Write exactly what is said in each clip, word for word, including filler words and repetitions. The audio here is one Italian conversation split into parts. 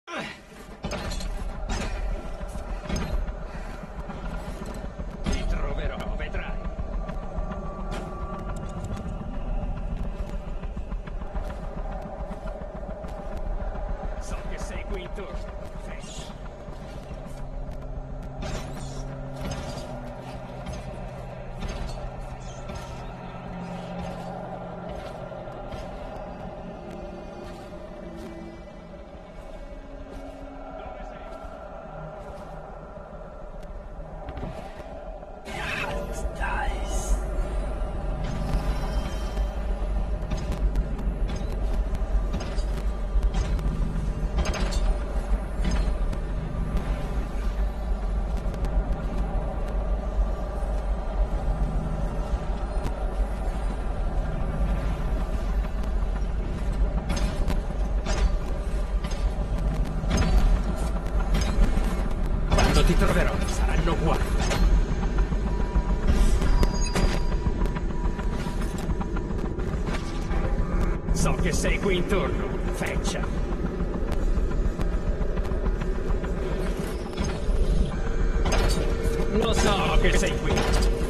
Ti troverò, vedrai. So che sei qui intorno. Fetch. Ti troverò, saranno guai. So che sei qui intorno, feccia. Lo so che sei qui.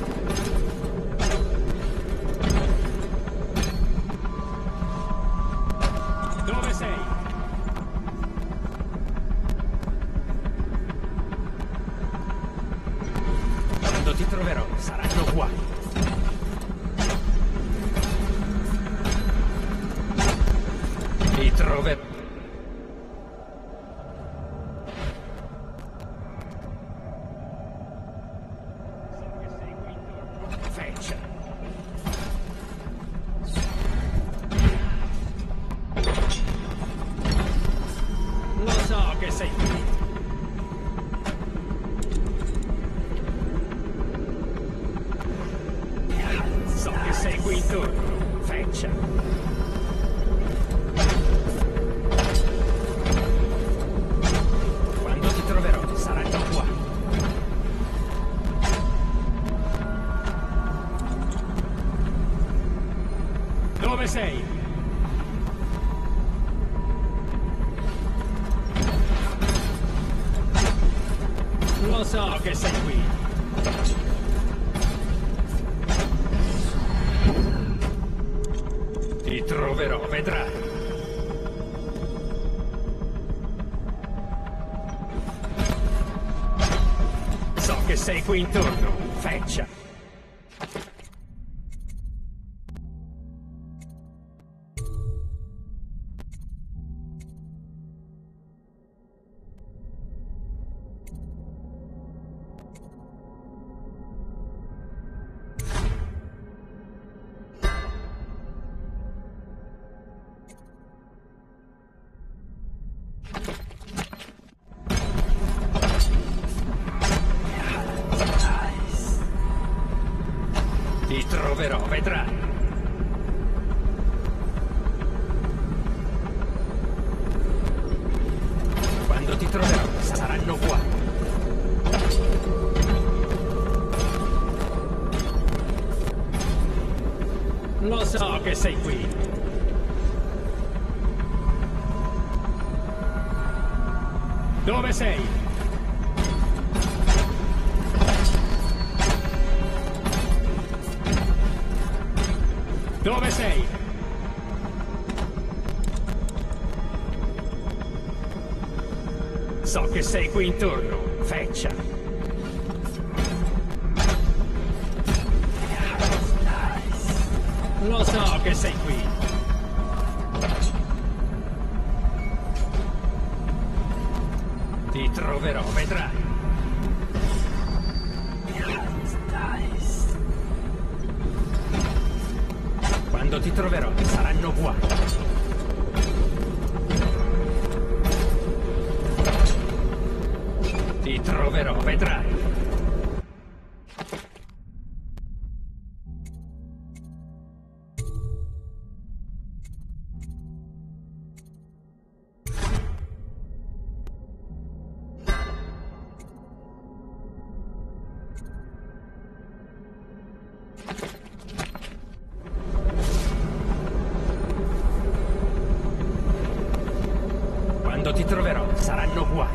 Dove sei? Ti troverò, saranno guai. Ti troverò. So che sei qui intorno. Feccia. Lo so che sei qui. Sei qui intorno, feccia. Quando ti troverò, saranno qua. Dove sei? Lo so che sei qui. Ti troverò, vedrai. So che sei qui intorno, feccia. Ti troverò, vedrai. Quando ti troverò, saranno qua. Lo so che sei qui. Dove sei? Dove sei? So che sei qui intorno, feccia. Lo so che sei qui. Ti troverò, vedrai. Quando ti troverò, saranno guai. Ti troverò, vedrai. Quando ti troverò saranno guai.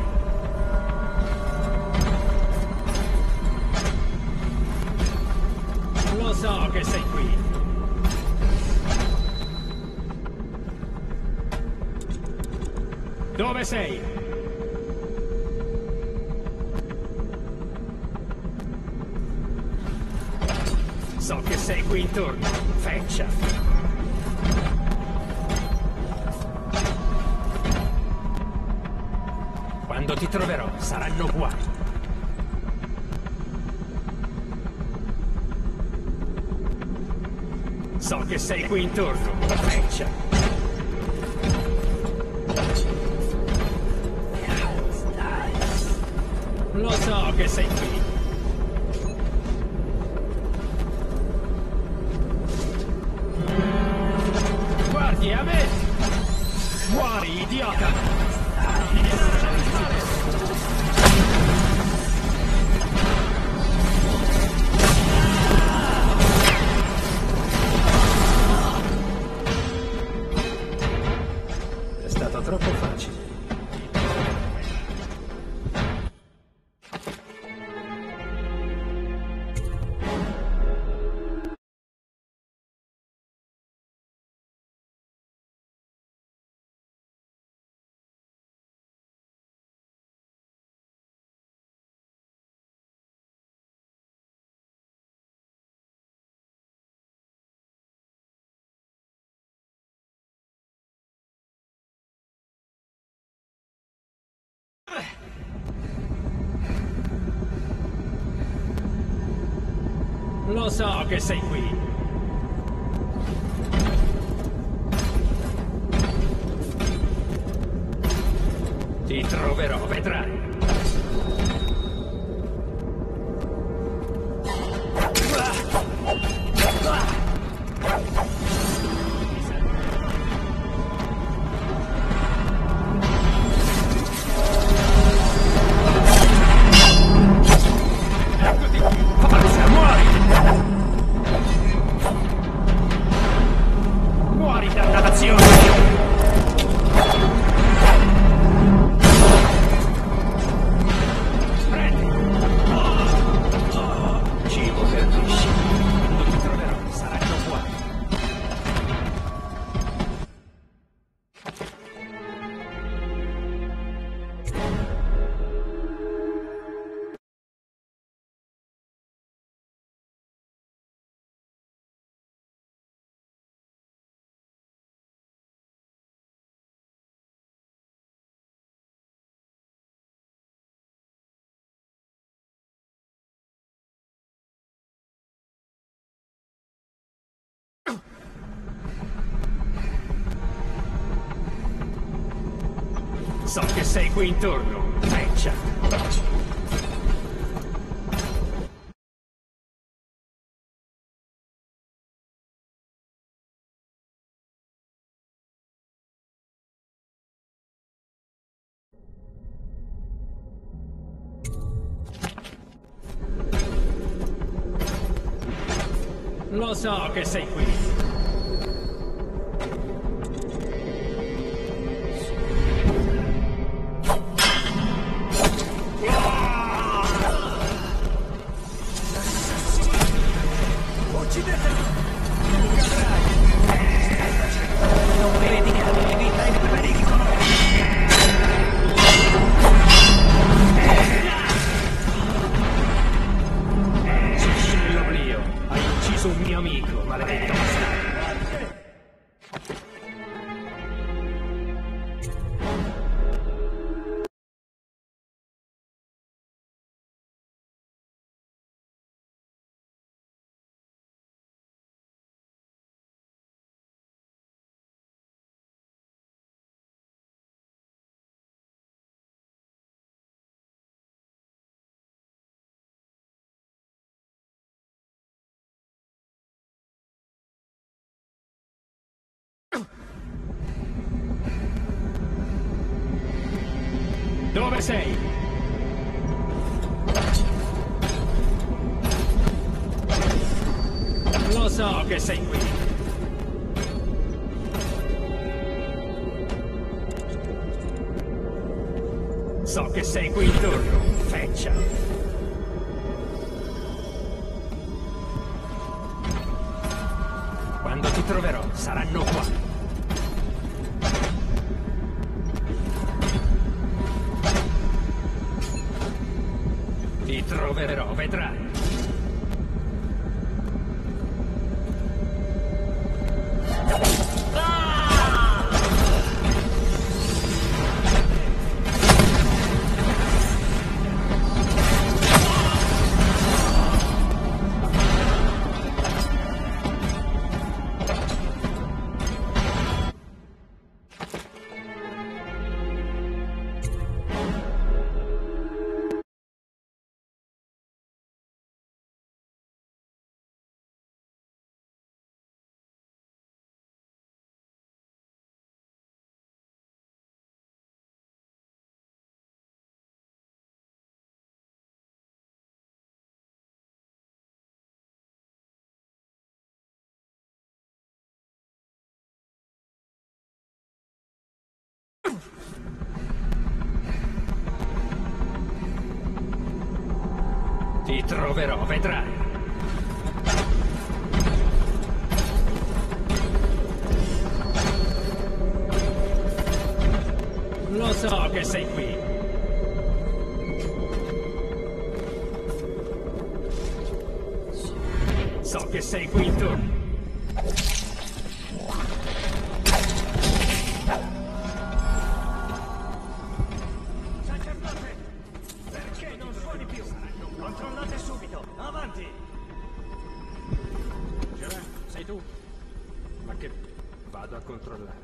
Lo so che sei qui. Dove sei? So che sei qui intorno, feccia. Quando ti troverò saranno guai. So che sei qui intorno, feccia. Lo so che sei qui. Guardi a me! Muori, idiota! È stato troppo facile. Lo so che sei qui. Ti troverò, vedrai. So che sei qui intorno, feccia. Lo so che sei qui. Un mio amico, maledetto bastardo. Dove sei? Lo so che sei qui. So che sei qui intorno, feccia. Quando ti troverò, saranno qua. Ti troverò, vedrai. Ti troverò, vedrai. Lo so che sei qui. So che sei qui intorno. Vado a controllare.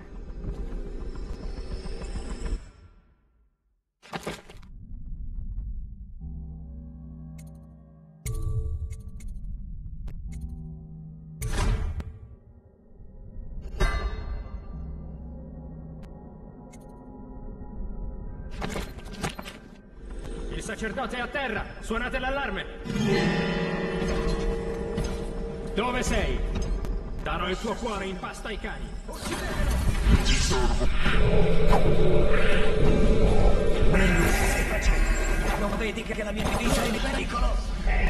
Il sacerdote è a terra! Suonate l'allarme! Dove sei? Darò il tuo cuore in pasta ai cani. Ti servo. Che stai facendo? Non vedi che la mia divisa è in pericolo?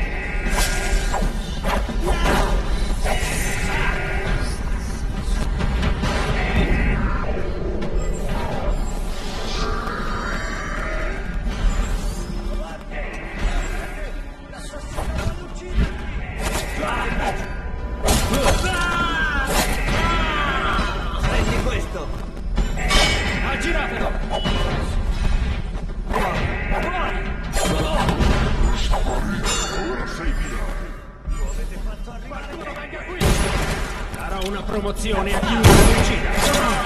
Una promozione a chiunque lo uccida.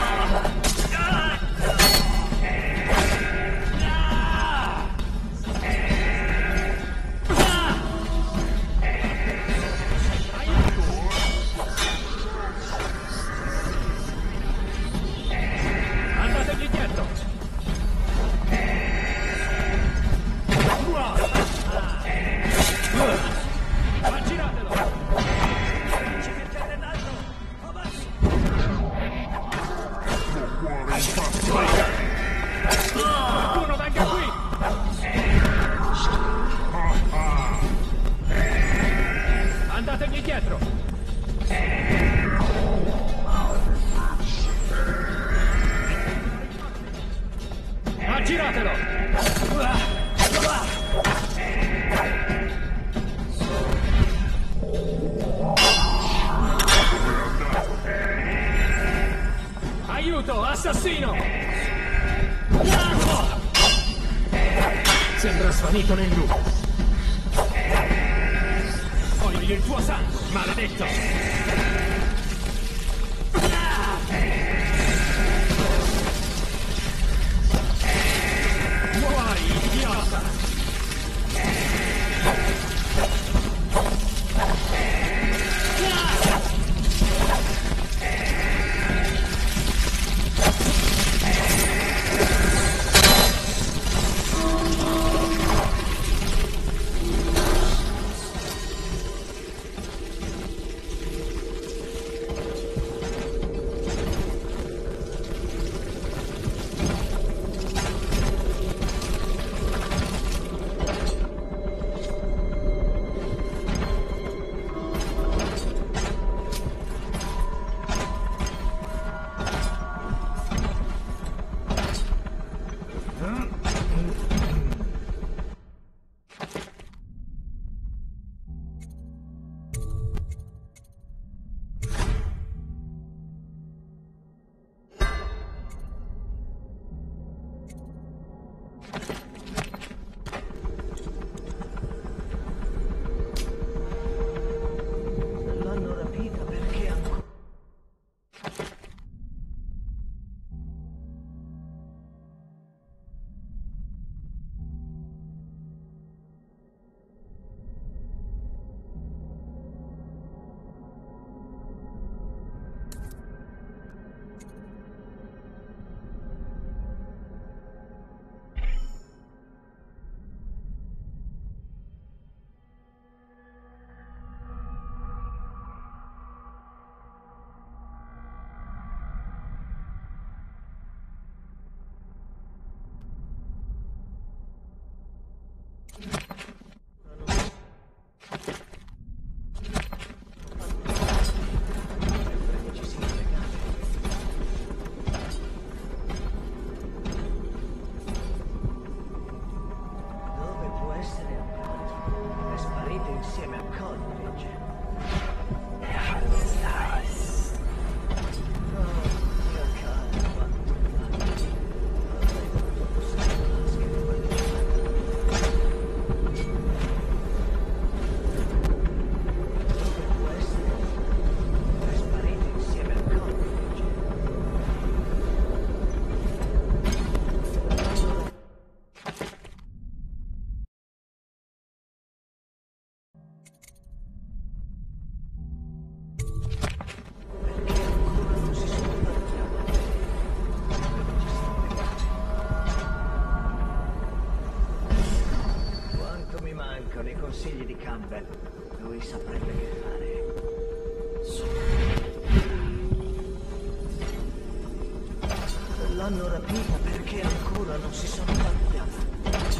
Andategli dietro. Aggiratelo. Qualcuno venga qui! Andategli dietro! Aggiratelo! Aiuto, assassino! Sembra svanito nel nulla. Voglio il tuo sangue, maledetto! Muori, idiota! consigli di Campbell. Lui saprebbe che fare. L'hanno rapita perché ancora non si sono fatti avanti.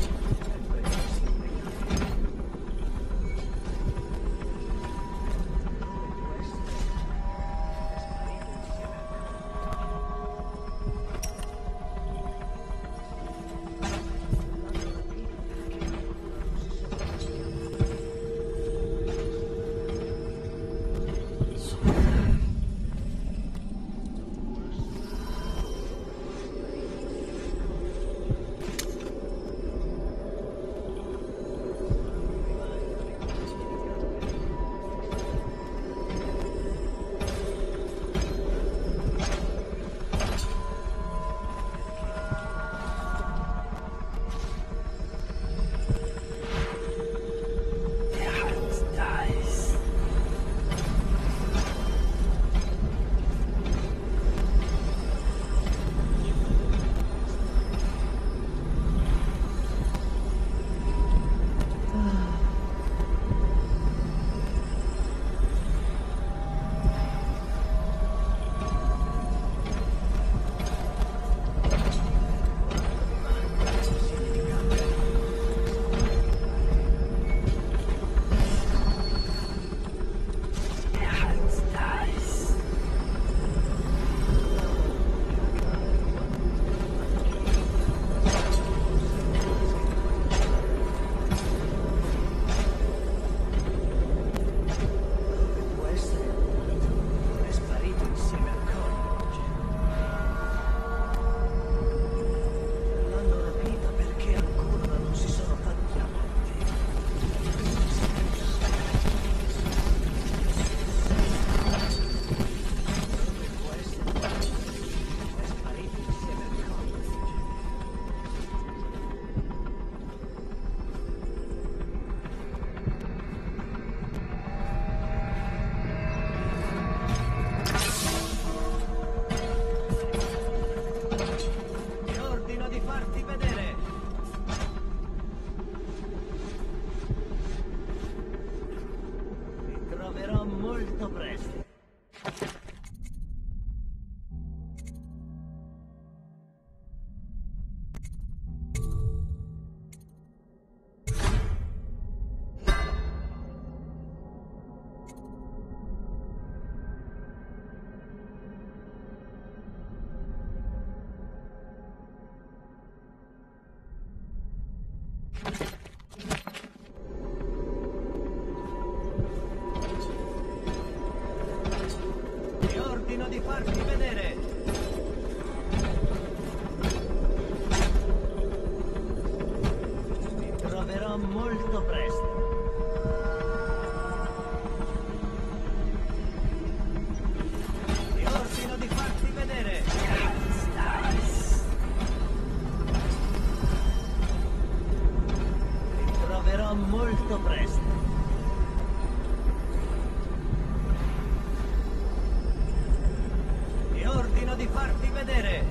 Molto presto. Di farti vedere. Mi troverò molto presto. Ti ordino di farti vedere. Mi troverò molto presto. Ordino di farti vedere.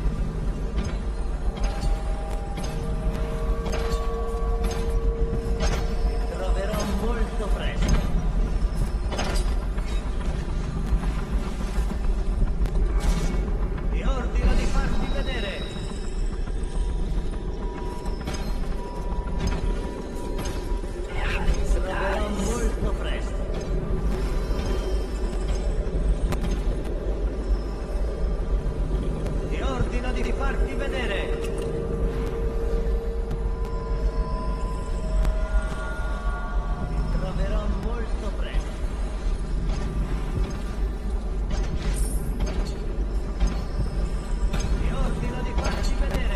Ti troverò molto presto. Ti ordino di farti vedere. Ti troverò molto presto. Di farti vedere. Ti troverò molto presto. Ti ordino di farti vedere.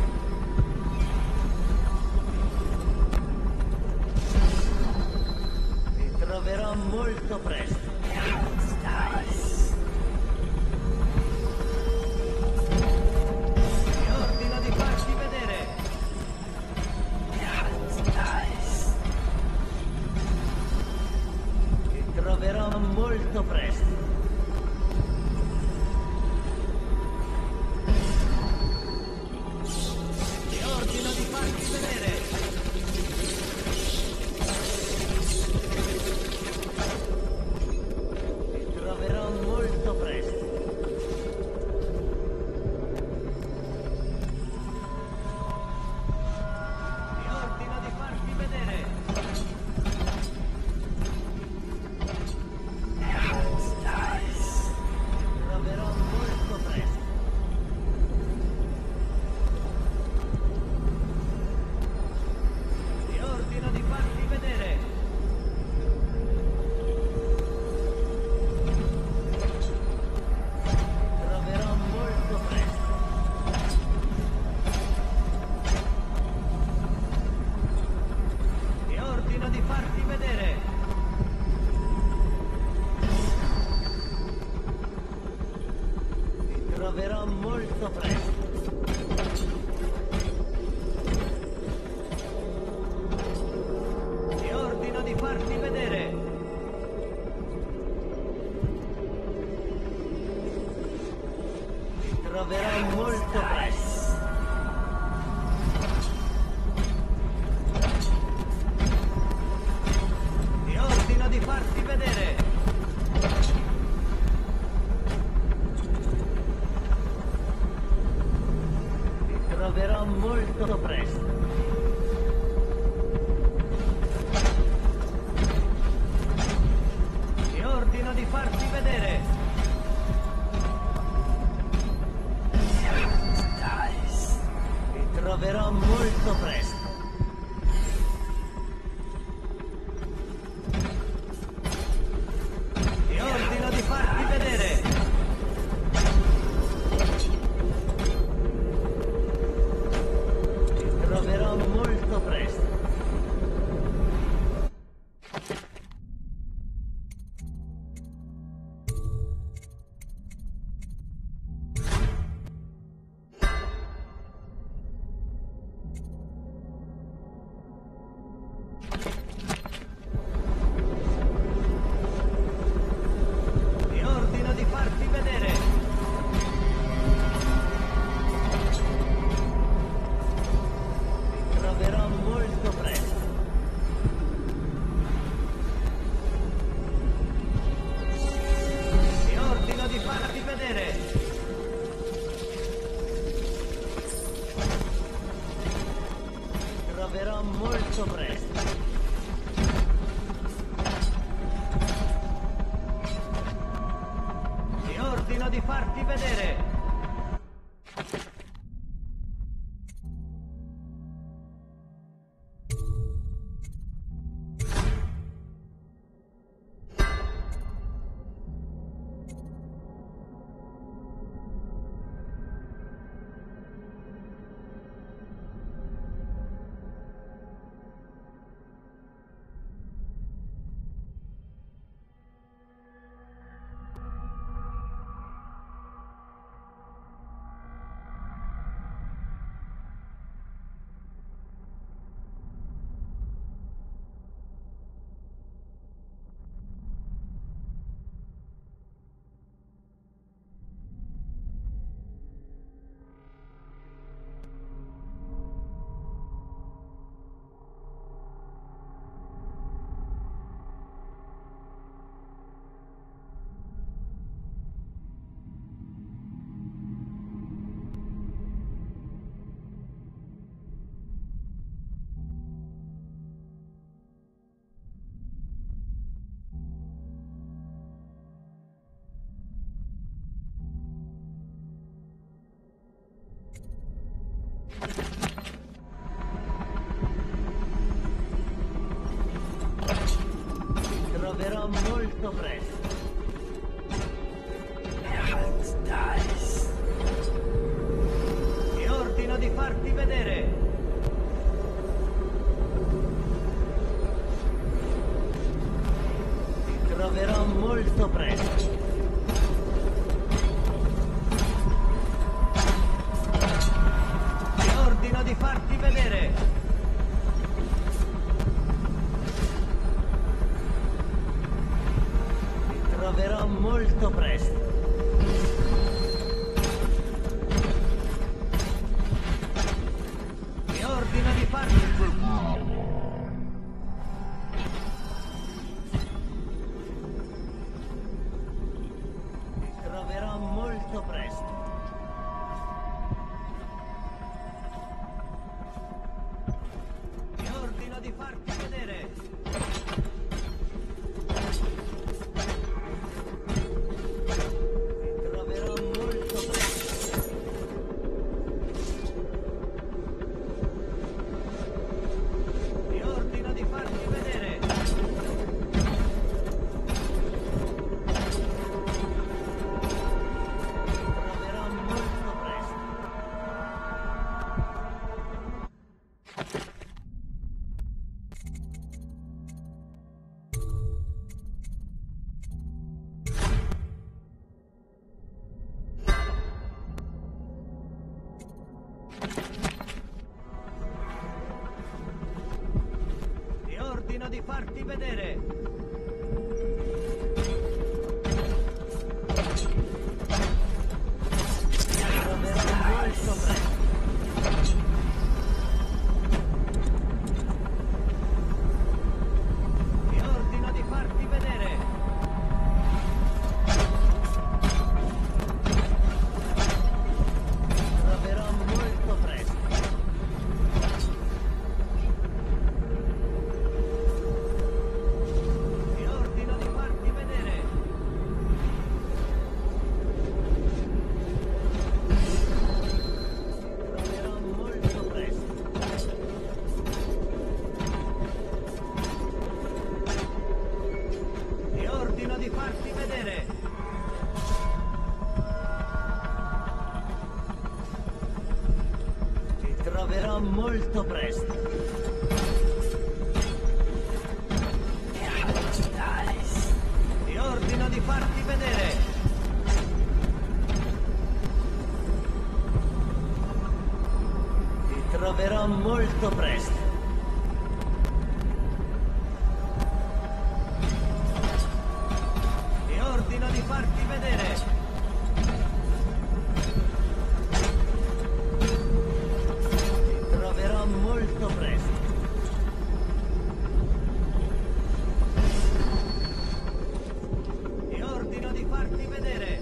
Ti troverò molto presto. troverò molto presto. Ti ordino di farti vedere. Ti troverò molto presto. Ti ordino di farti vedere. Troverò molto presto. Ti ordino di farti vedere. Ti troverò molto presto. Ti ordino di farti vedere. Troverò molto presto. Ti ordino di farti vedere. Troverò molto presto. Ti ordino di farti vedere. Troverò molto presto. Ti ordino di farti vedere. Ti troverò molto presto. Ti ordino di farti vedere. Ti troverò molto presto. Ti ordino di farti vedere. Ti ordino di farti vedere. Molto presto. Ti ordino di farti vedere. Troverò molto presto. Ti ordino di farti vedere. Troverò molto presto. Ti ordino di farti vedere. Ti troverò molto presto. Ti ordino di farti vedere. Ti troverò molto presto. Ti ordino di farti vedere. Ti troverò molto presto. Ti ordino di farti vedere.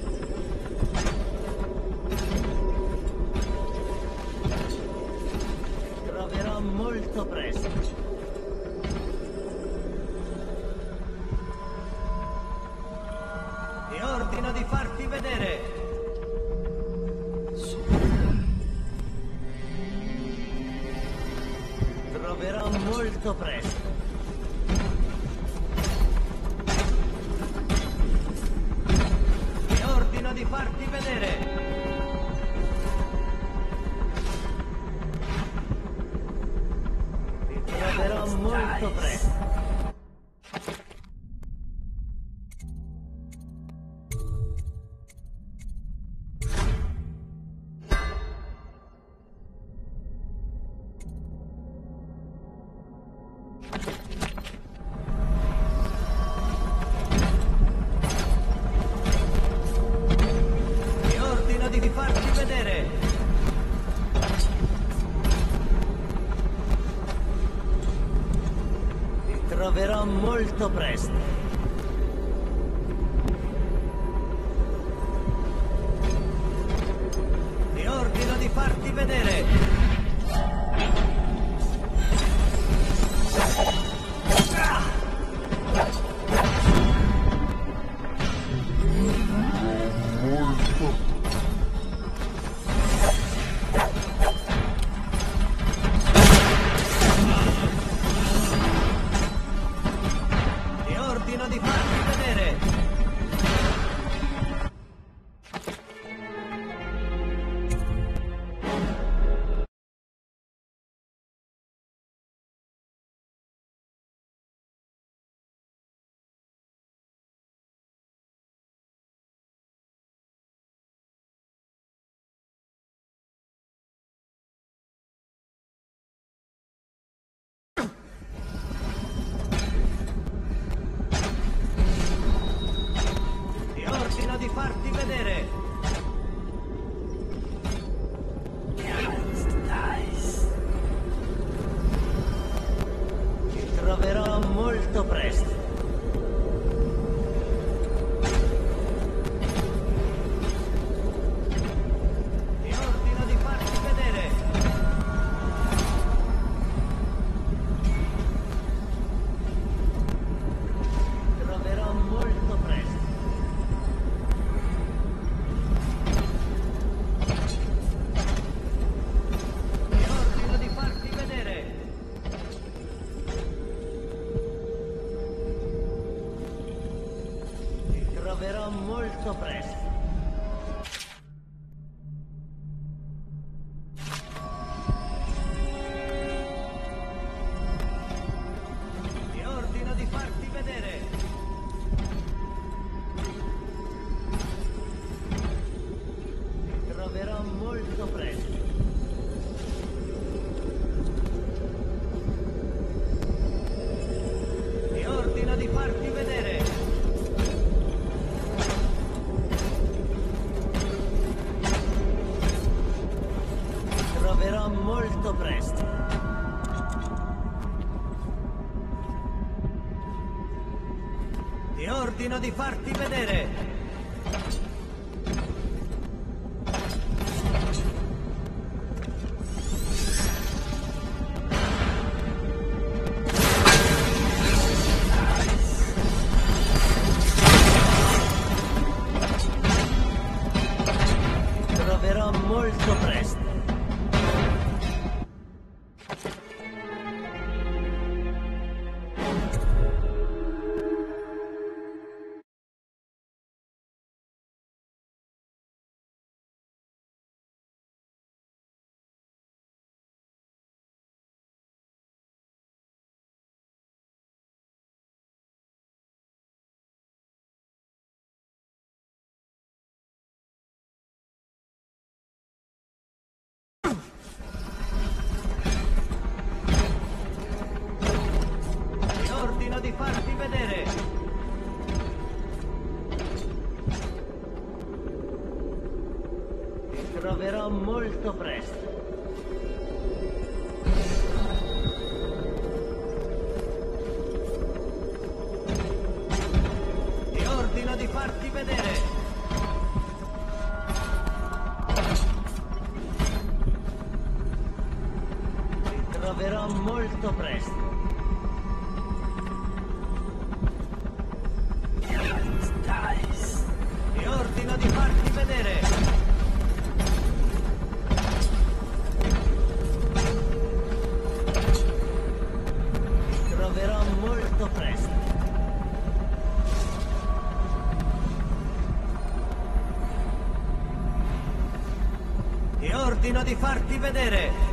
Ti troverò molto presto. Ti ordino di farti vedere. Troverò molto presto. Ti ordino di farti vedere. Ti troverò molto presto. Ti ordino di farti vedere. Ti troverò molto presto. Ti ordino di farti vedere. Ti ordino di farti vedere. Ti ordino di farti vedere. Ti troverò molto presto. Ti ordino di farti vedere. Ti troverò molto presto. Ti ordino di farti vedere. Ti troverò molto presto. Ti ordino di farti vedere. Ti troverò molto presto. Ti troverò molto presto. Ti ordino di farti vedere. Troverò molto presto. Di farti vedere. Ti troverò molto presto. Ti ordino di farti vedere. Ti troverò molto presto. Ti ordino di farti vedere. Ti troverò molto presto. Ti ordino di farti vedere.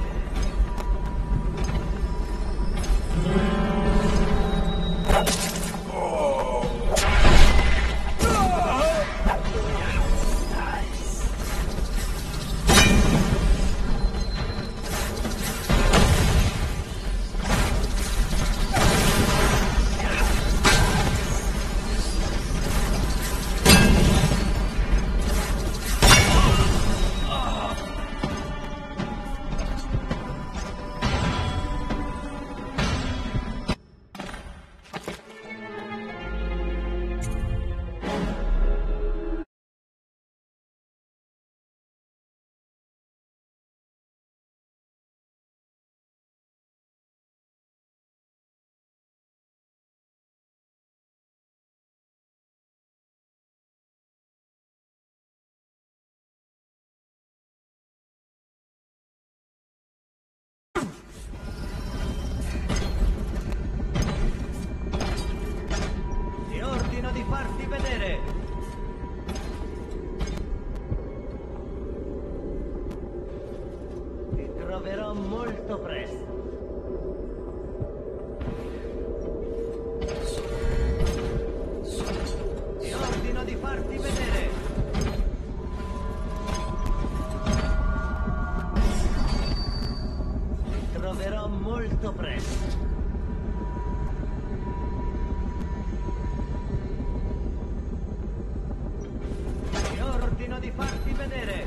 Di farti vedere. Ti troverò molto presto. Ti ordino di farti vedere. Ti troverò molto presto. Di farti vedere.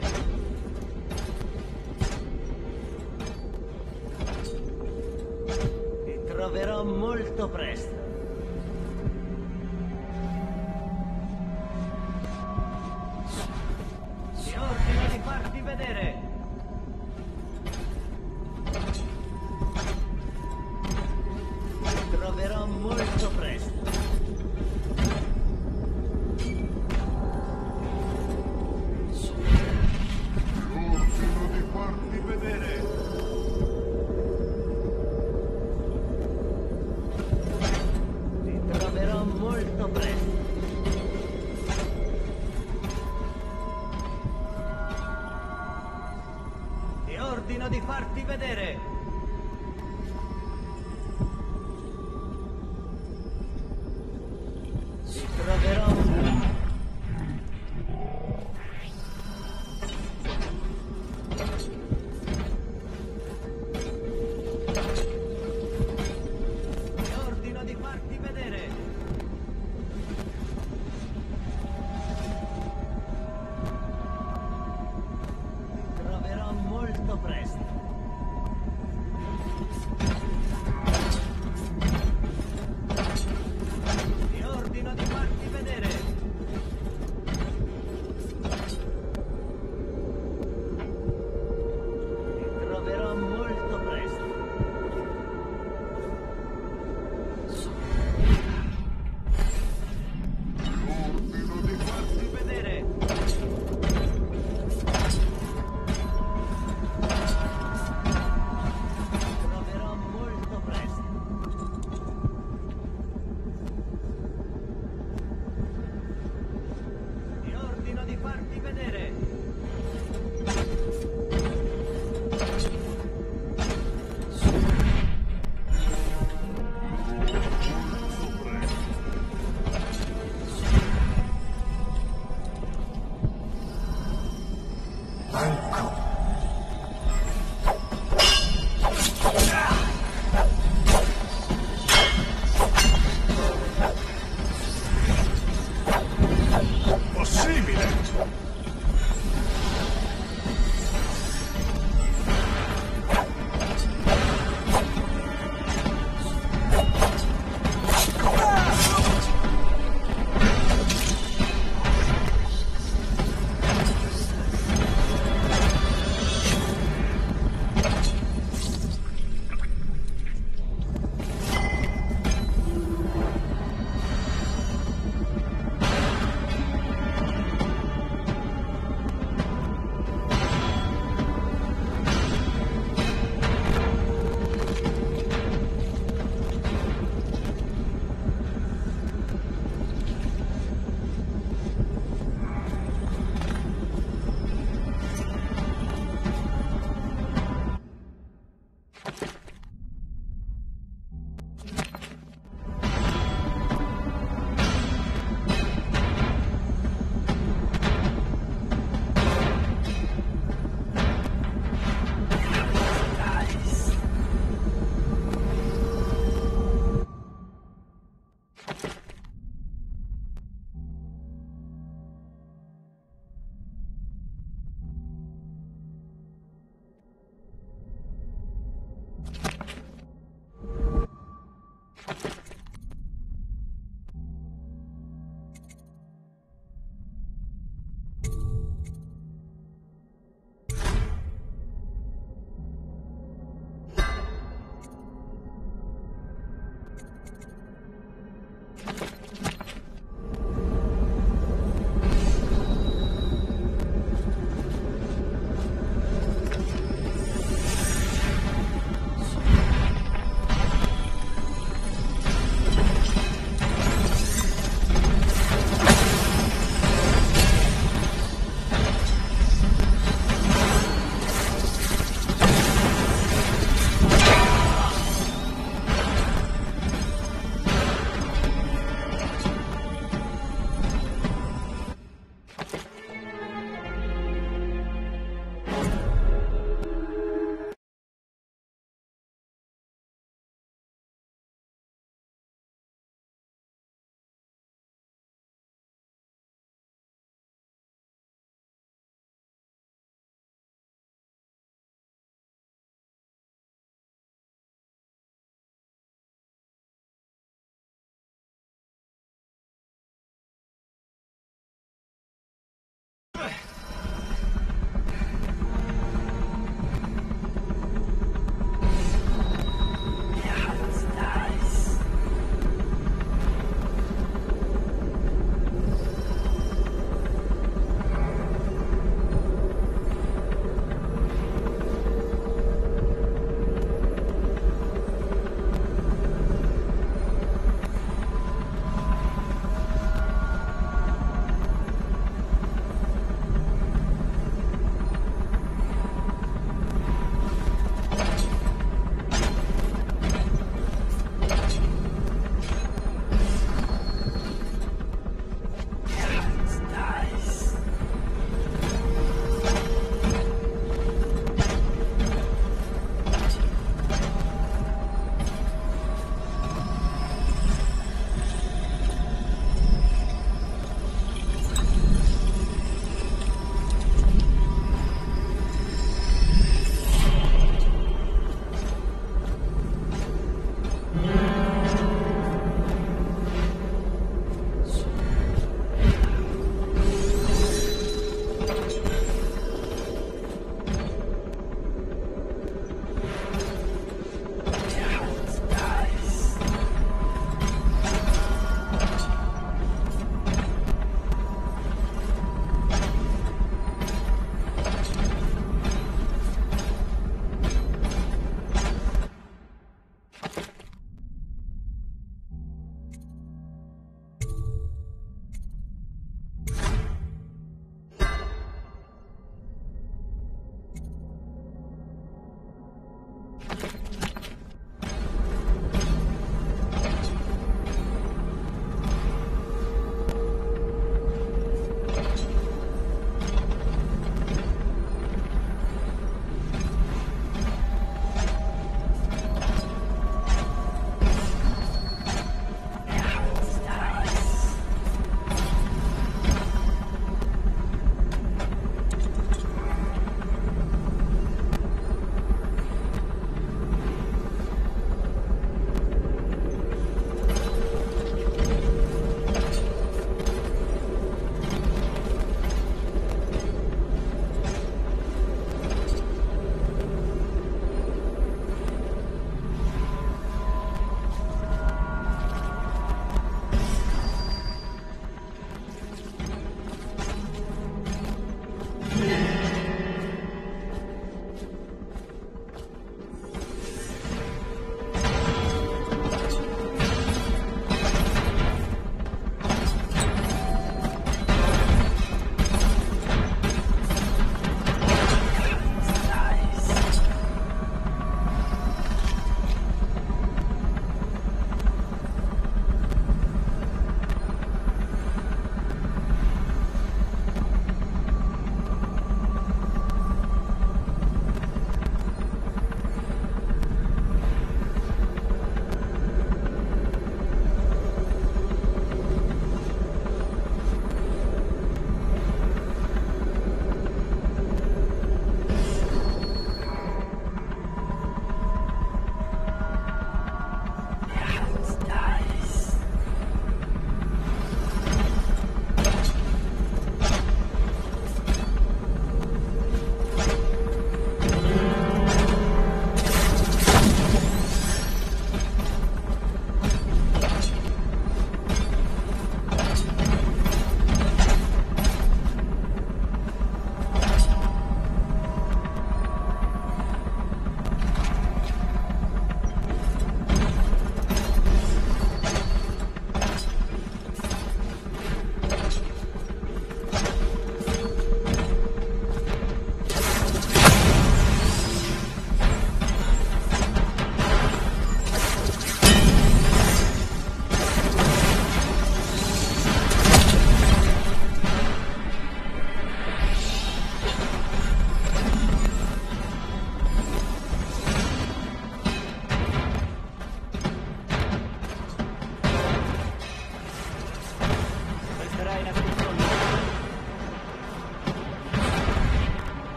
Ti troverò molto presto. Ti ordino di farti vedere. Ti troverò molto presto. Molto presto. Ti ordino di farti vedere. Ti troverò. Ti ordino di farti vedere. Molto presto.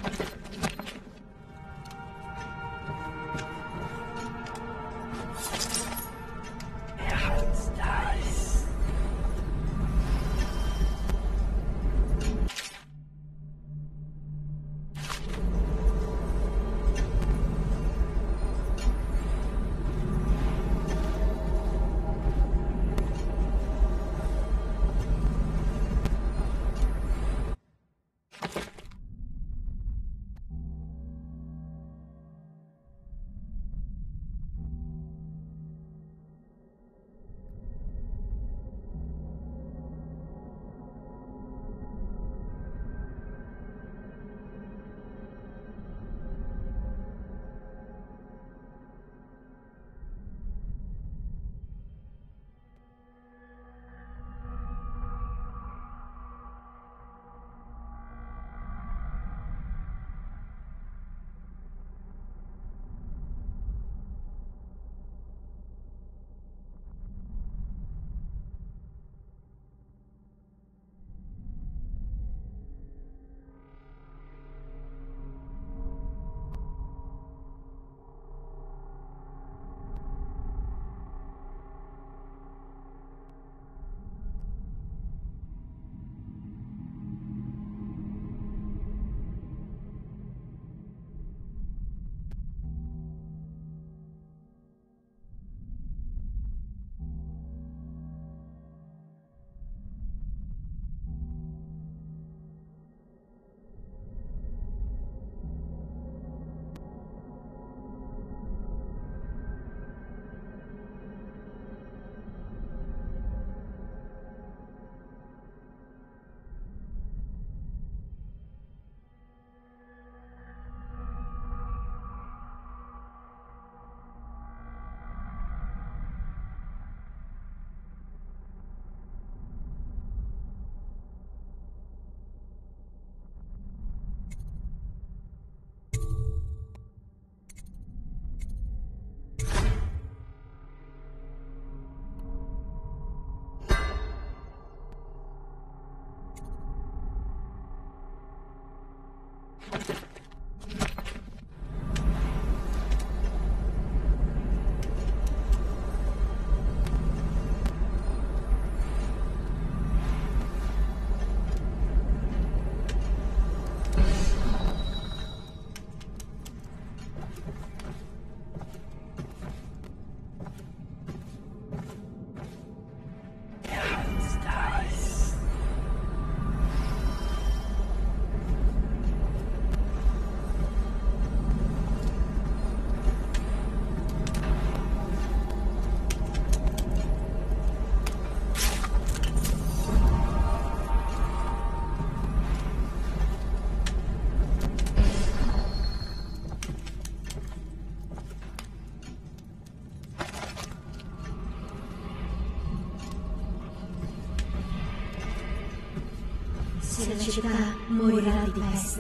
Se la città morirà di peste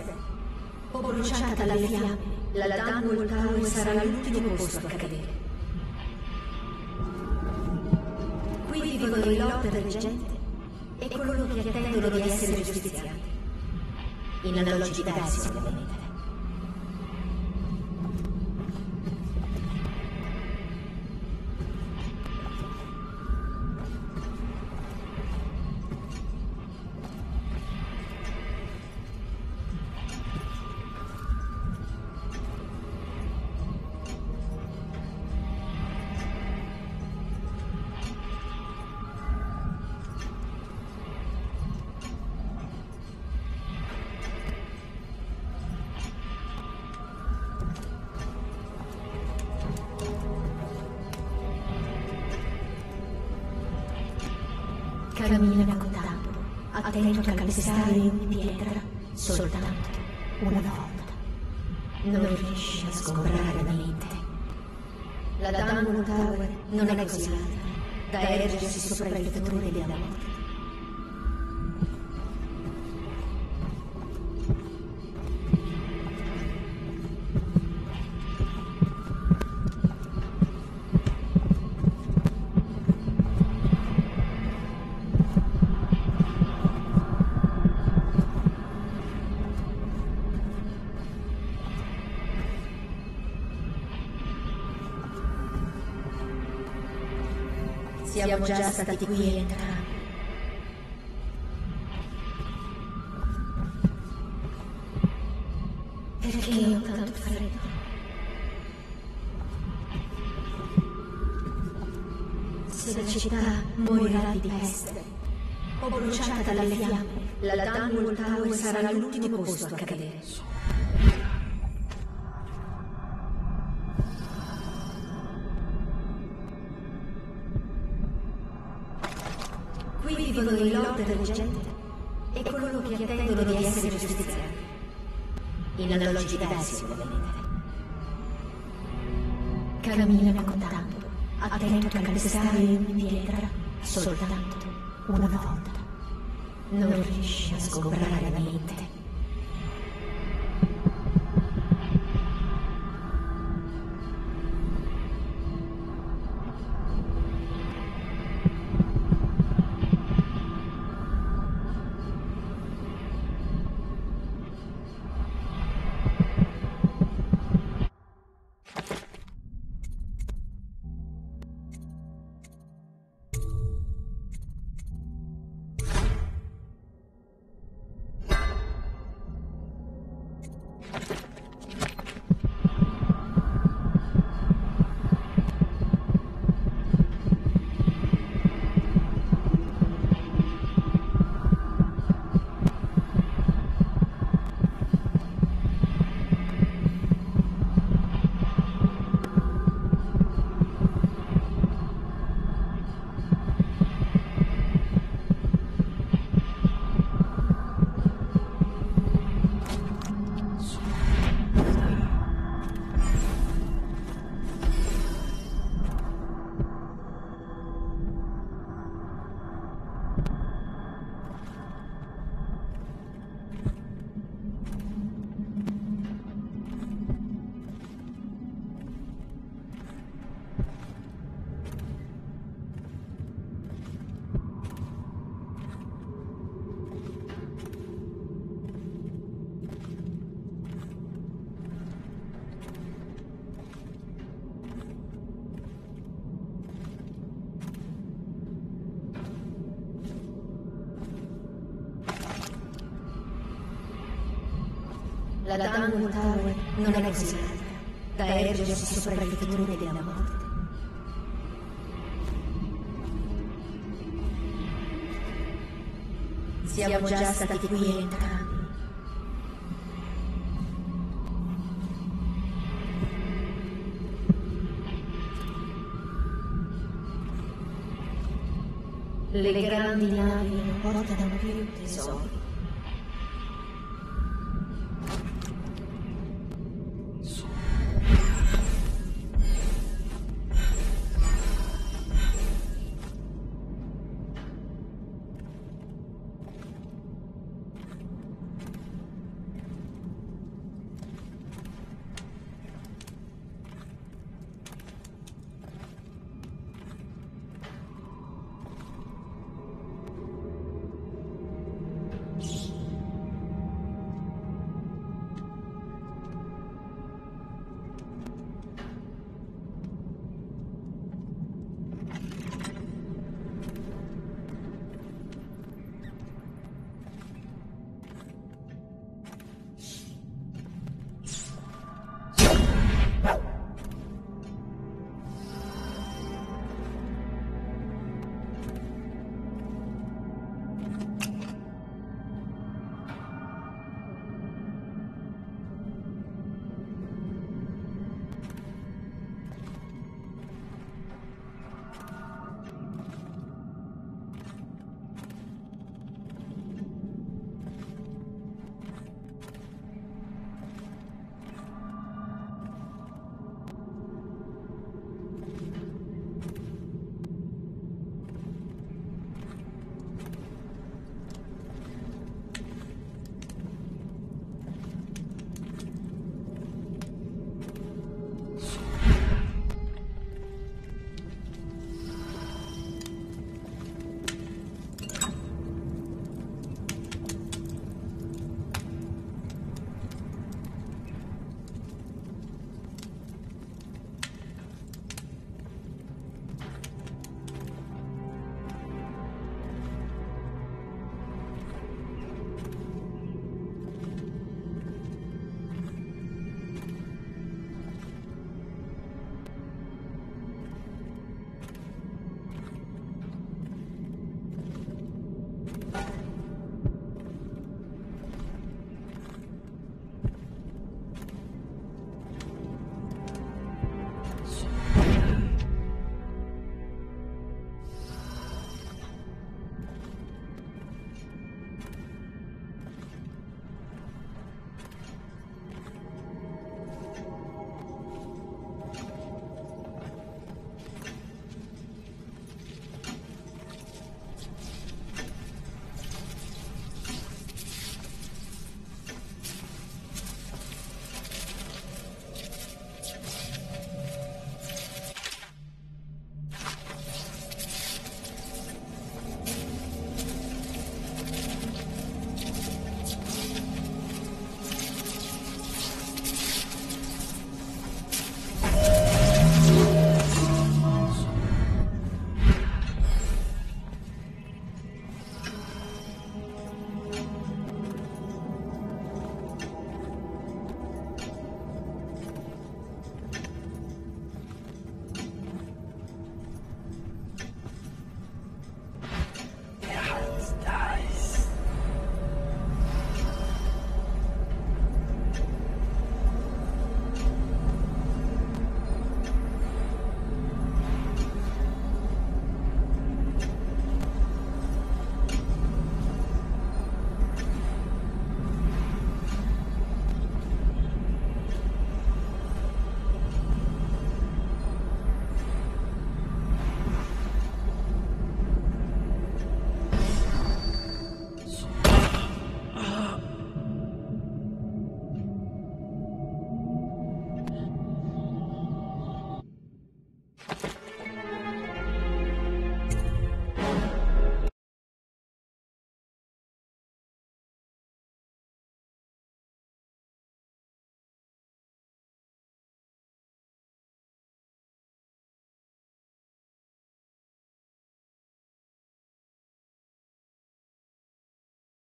o bruciata dalle fiamme, la Dunwall Tower sarà l'ultimo posto a cadere. Qui vivono i Lord Reggente e coloro che attendono di essere giustiziati. In alloggi diversi, ovviamente. Cammina con tanto, attento a calpestare ogni pietra, soltanto una volta. Non riesci a sgombrare la mente. La Dunwall Tower non è così alta da ergersi sopra il fetore della morte. Siamo già stati qui entrambi. Perché ho tanto freddo? Se la città morirà di peste o bruciata dalle fiamme, la Dunwall Tower sarà l'ultimo posto a cadere. Qui vivono i Lord Reggenti e coloro che attendono di essere giustiziati. In alloggi diversi, ovviamente. Cammina contando, attento a calpestare ogni pietra, soltanto una volta. Non riesci a sgombrare la mente. La Dunwall Tower non è così alta da ergersi sopra il fitrone della morte. Siamo già stati qui entrambi. Le grandi navi non portano più tesori.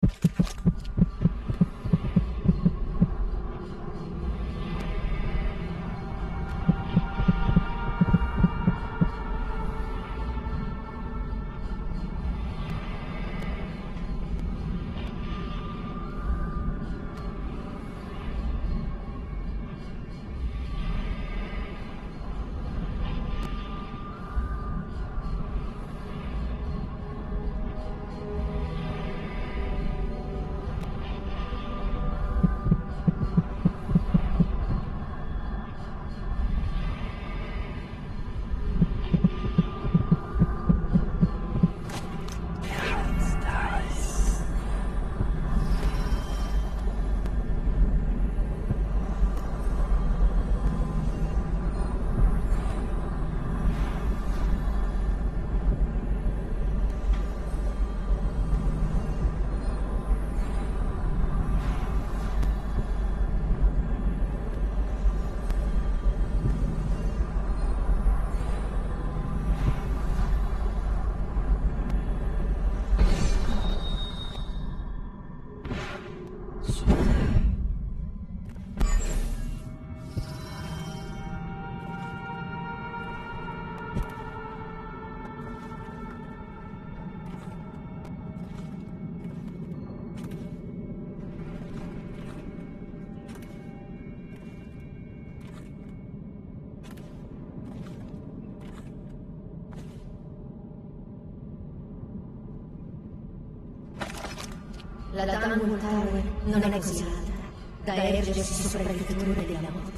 La Dunwall Tower non è così alta da ergersi sopra le fiture della morte.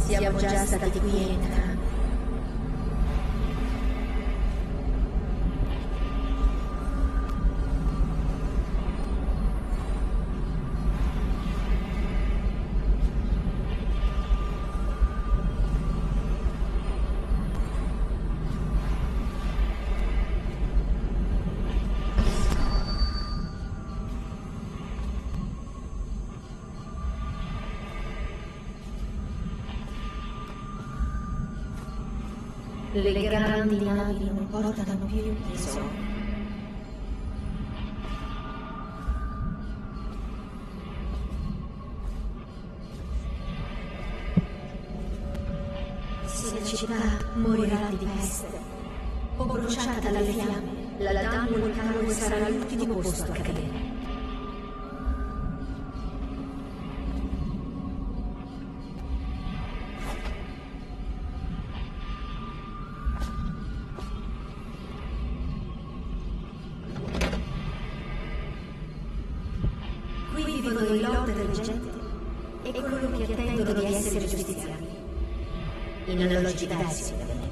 Siamo già stati qui entrambi. Le grandi navi non portano più tesori. Se la città morirà di peste o bruciata dalle fiamme, la Dunwall Tower sarà l'ultimo posto a cadere. I lord del gente e coloro che attendono di essere giustiziati. In alloggi diversi, ovviamente.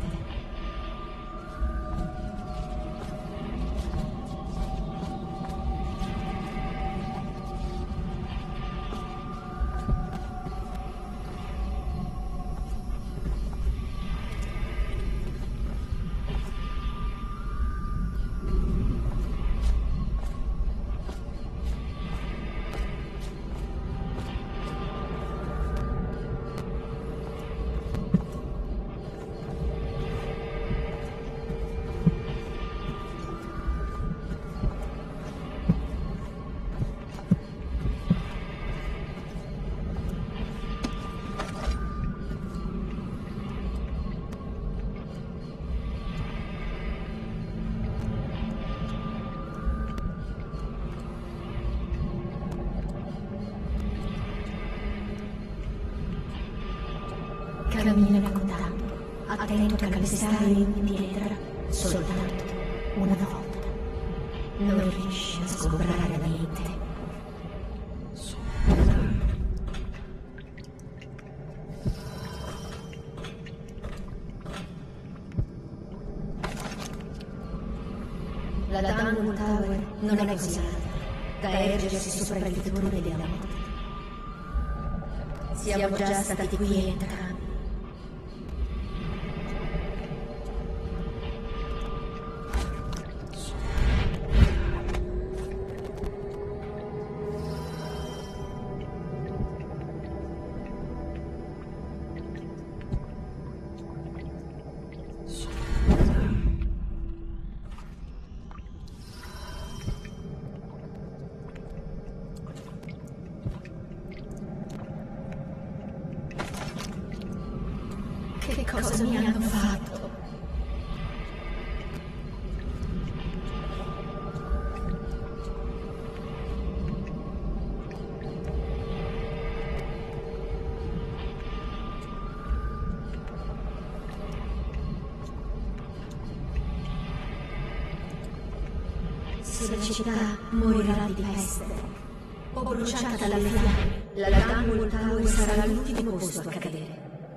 Cammina con tanto, attento a calpestare in pietra, soltanto una volta. Non riesci a sgombrare la mente. La Dunwall Tower non è così alta da ergersi sopra il terrore della morte. Siamo già stati qui entrambi. Che cosa mi hanno fatto? Se la città morirà di peste o bruciata dalle fiamme, la Dunwall Tower sarà l'ultimo posto a cadere.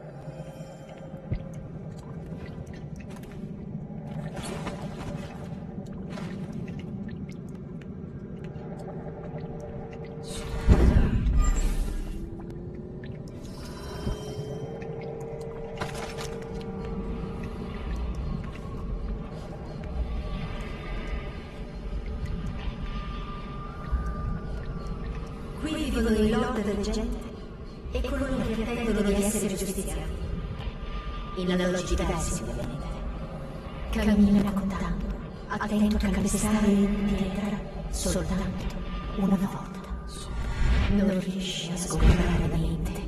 Qui vivono i lord del gente e coloro che attendono di essere giustiziati. In alloggi diversi, ovviamente. Cammina con tanto, attento a calpestare in pietra, soltanto una volta. Non riesci a sgombrare la mente.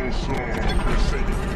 Io so che sei.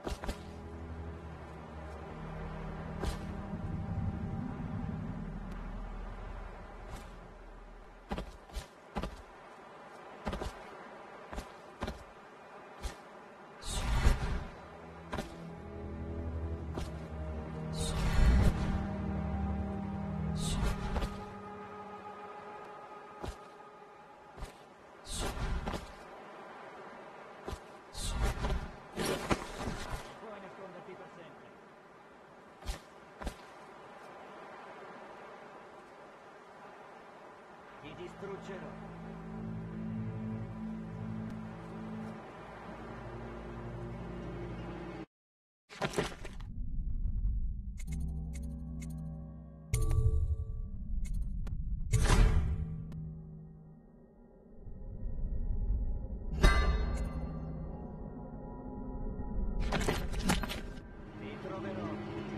Distruggerò. Ti troverò.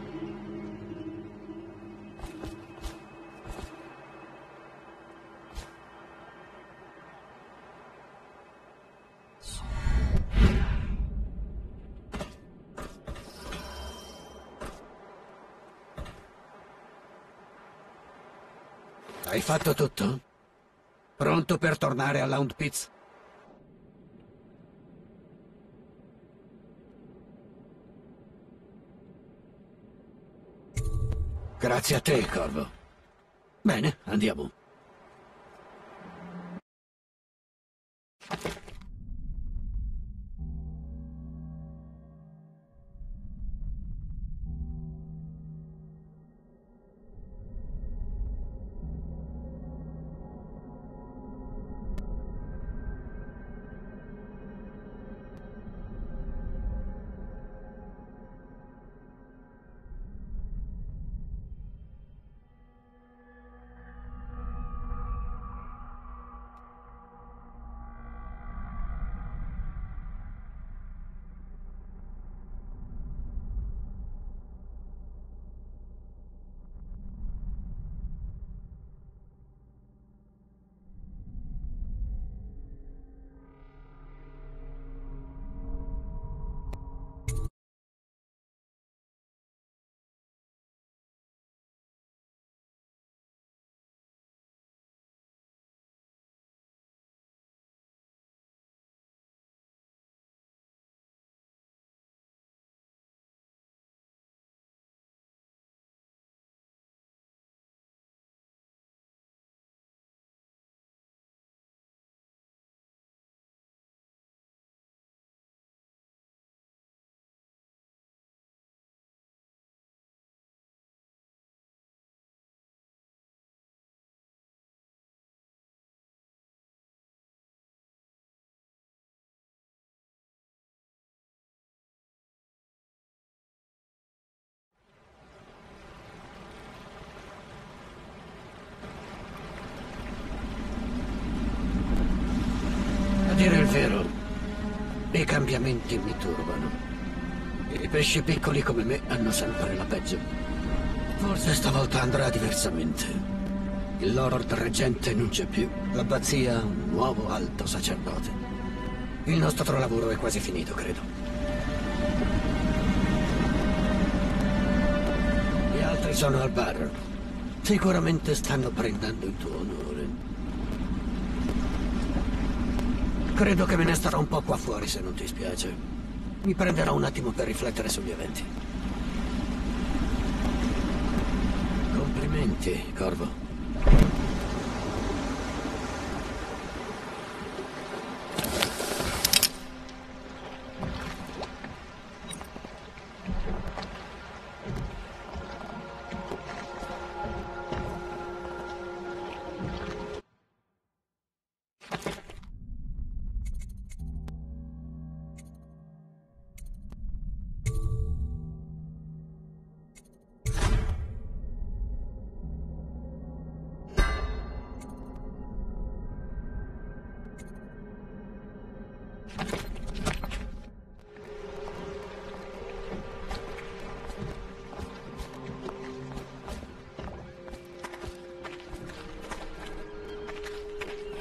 Hai fatto tutto? Pronto per tornare all'Hound Pits? Grazie a te, Corvo. Bene, andiamo. A dire il vero, i cambiamenti mi turbano. I pesci piccoli come me hanno sempre la peggio. Forse stavolta andrà diversamente. Il Lord Reggente non c'è più. L'abbazia ha un nuovo alto sacerdote. Il nostro lavoro è quasi finito, credo. Gli altri sono al bar. Sicuramente stanno prendendo il tuo onore. Credo che me ne starò un po' qua fuori, se non ti spiace. Mi prenderò un attimo per riflettere sugli eventi. Complimenti, Corvo.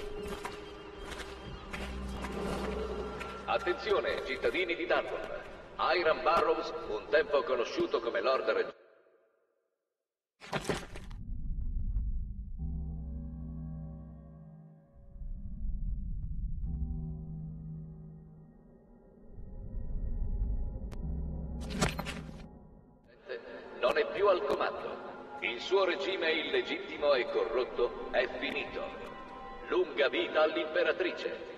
Attenzione, cittadini di Dunwall. Hiram Barrows, un tempo conosciuto come Lord Regente. Non è più al comando. Il suo regime illegittimo e corrotto è finito. Lunga vita all'imperatrice.